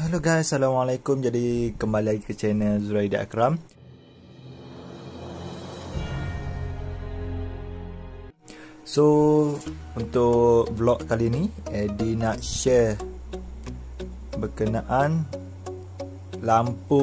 Hello guys, Assalamualaikum. Jadi kembali lagi ke channel Zuraida Akram. So untuk vlog kali ni Eddie nak share berkenaan lampu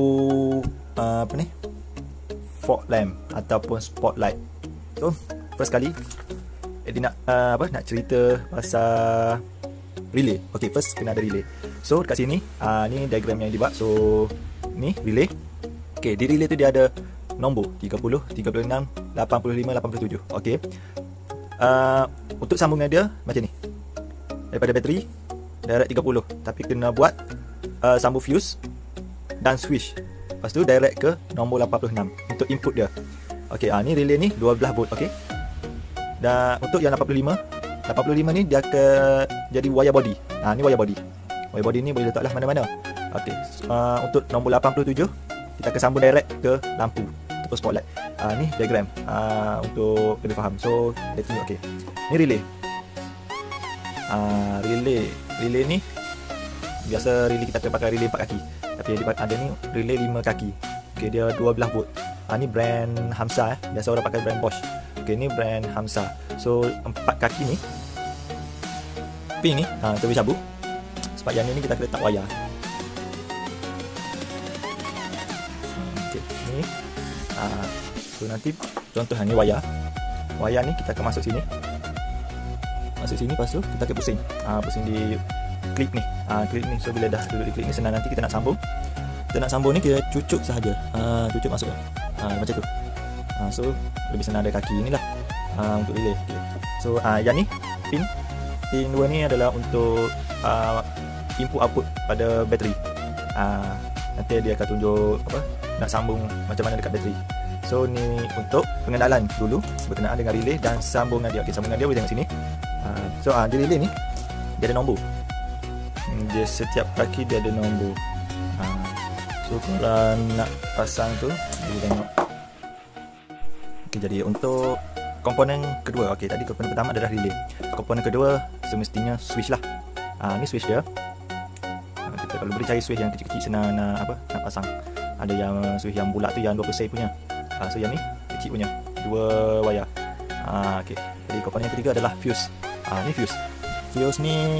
fog lamp ataupun spotlight. So first kali Eddie nak nak cerita pasal relay. Okay, first kena ada relay. So dekat sini ni diagram yang dibuat. So ni relay. Okay, di relay tu dia ada nombor 30, 36, 85, 87. Okay, untuk sambungan dia macam ni. Daripada bateri direct 30, tapi kena buat sambung fuse dan switch. Lepas tu direct ke nombor 86 untuk input dia. Okay, ni relay ni 12 volt. Okay, dan untuk yang 85 ni dia akan jadi wire body. Ni wire body. Wire body ni boleh letaklah mana-mana. Okey, untuk nombor 87 kita akan sambung direct ke lampu ataupun spotlight. Ni diagram untuk kena faham. So let's see. Okey, ni relay. Relay ni biasa relay kita akan pakai relay 4 kaki. Tapi ada ni relay 5 kaki. Okey, dia 12 volt. Ni brand Hamsa. Biasa orang pakai brand Bosch. Okey, ni brand Hamsa. So 4 kaki ni pin ni kita boleh cabut. Sebab yang ni kita kena letak wayar. Okay, ni so nanti contoh ni wayar. Wayar ni kita akan masuk sini. Lepas tu kita akan pusing. Pusing di klip ni. Klip ni. So bila dah duduk di klip ni, senang nanti kita nak sambung. Kita nak sambung ni kita cucuk sahaja. Cucuk masuk. Macam tu. So lebih senang ada kaki inilah untuk relay. Okay. So yang ni pin 2 ni adalah untuk input output pada bateri. Nanti dia akan tunjuk nak sambung macam mana dekat bateri. So ni untuk pengenalan dulu berkenaan dengan relay dan sambungan dia. Okey, sambungan dia boleh tengok sini. So di relay ni dia ada nombor. Dia setiap kaki dia ada nombor. So kalau nak pasang tu boleh tengok. Okey, jadi untuk komponen kedua. Okey, tadi komponen pertama adalah relay. Komponen kedua semestinya switch lah. Ni switch dia. Kita kalau boleh cari switch yang kecil-kecil senang nak pasang. Ada yang switch yang bulat tu yang 20 set punya. So yang ni kecil punya, 2 wayar. Okey. Jadi komponen yang ketiga adalah fuse. Ni fuse. Fuse ni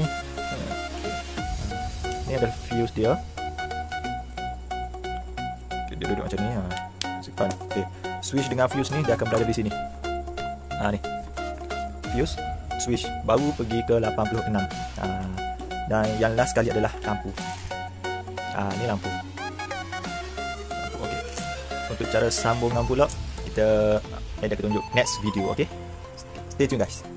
ni adalah fuse dia. Okay, dia duduk macam ni. Simpan. Okey. Switch dengan fuse ni dia akan berada di sini. Ni. Fuse, switch baru pergi ke 86. Dan yang last sekali adalah lampu. Ni lampu. Okey. Untuk cara sambungan pula kita ada tunjuk next video. Okey. Stay tune guys.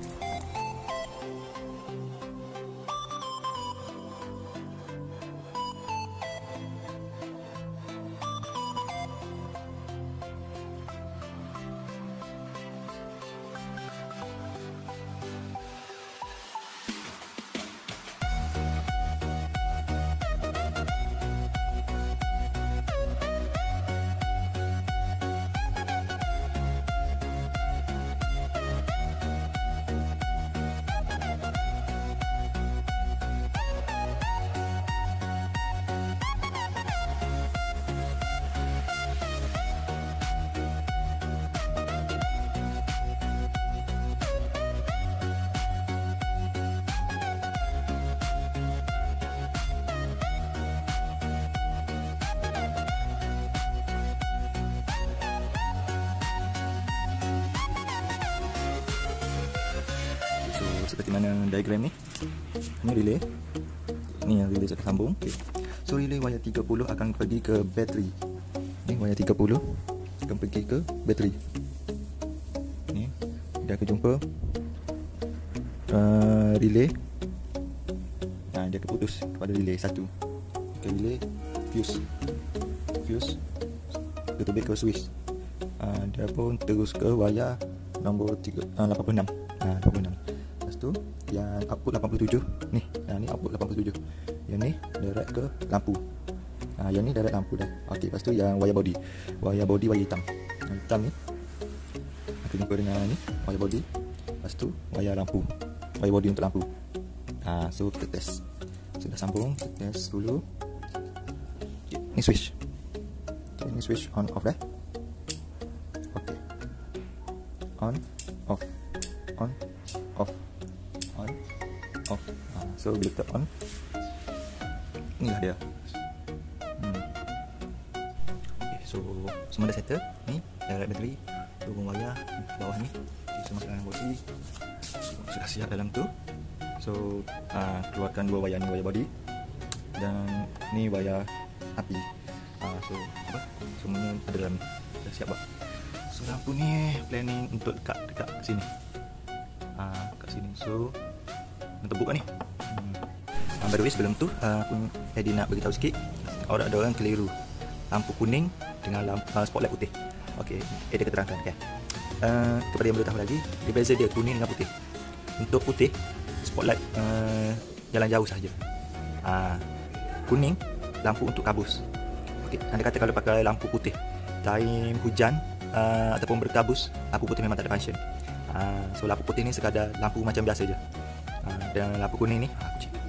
Seperti mana diagram ni. Ni relay. Ni yang relay sudah sambung. Okay. So relay wire 30 akan pergi ke bateri. Ni wire 30 akan pergi ke bateri. Ni dia akan jumpa relay. Dia akan putus kepada relay 1. Okay, relay fuse. Dia ke switch. Dia pun terus ke wire nombor 86. 86. Tu yang output 87 ni. Ni output 87. Yang ni direct ke lampu. Yang ni direct lampu dah. Okey, lepas tu yang wire body. Wire hitam. Hitam ni aku jumpa dengan ni wire body. Lepas tu wire lampu. Wire body untuk lampu. So kita test. Sudah sambung, kita test dulu. Ni switch. Okay, ni switch on off dah. Okay. On off. On off. On off. So bila kita on, inilah dia. Okay, so semua dah settle. Ni direct battery, hubung wayar bawah ni. Okay, so masukkan dalam body. Sudah siap dalam tu. So keluarkan dua wayar ni, wayar body dan ni wayar api. So apa? Semuanya ada dalam ni. Dah siap buat. So lampu ni planning untuk dekat sini. Kat sini. So untuk buka ni. By the way, sebelum tu aku Eddie nak beritahu sikit. Ada orang keliru lampu kuning dengan lampu spotlight putih. Okey, Eddie keterangkan kan. Kepada yang belum tahu lagi, dia beza dia kuning dengan putih. Untuk putih, spotlight jalan jauh sahaja. Kuning, lampu untuk kabus. Okey, anda kata kalau pakai lampu putih time hujan ataupun berkabus, lampu putih memang tak ada function. So lampu putih ni sekadar lampu macam biasa je. Dan lampu kuning ni,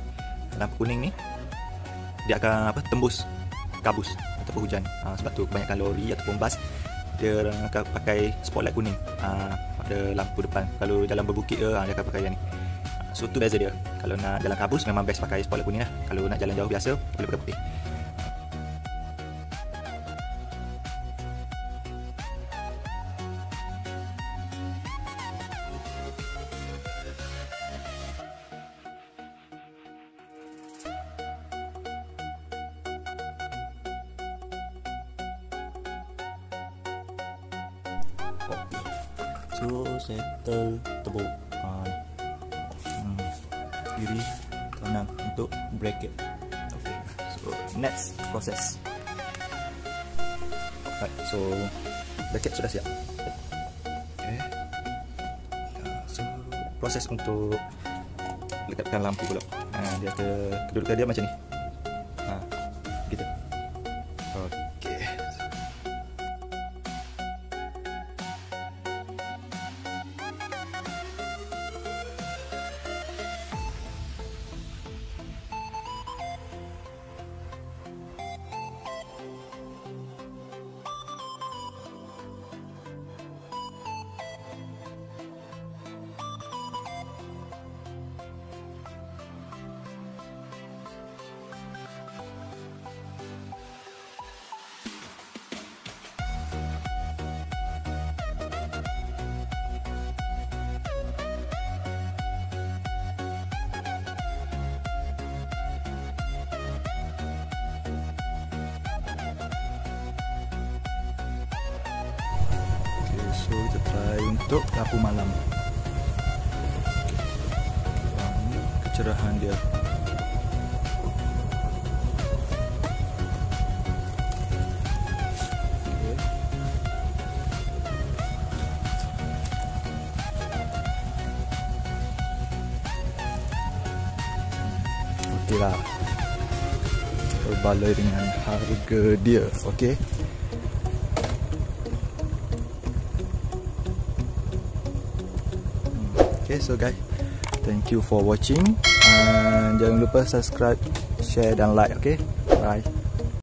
dia akan tembus kabus ataupun hujan. Sebab tu kebanyakan lori ataupun bas dia akan pakai spotlight kuning pada lampu depan. Kalau jalan berbukit dia akan pakai yang ni. So tu beza dia. Kalau nak jalan kabus memang best pakai spotlight kuning lah. Kalau nak jalan jauh biasa boleh pakai putih. So settle tebuk kiri kanan untuk bracket. Okay, so next process. Alright, so bracket sudah siap. Okay, so proses untuk lekatkan lampu pula. Dia kedudukan dia macam ni. Gitu. Okay. So kita try untuk lampu malam. Ini kecerahan dia. Okey lah. Berbaloi dengan harga dia. Okey. Okay, so guys, thank you for watching, and jangan lupa subscribe, share dan like. Okay, bye.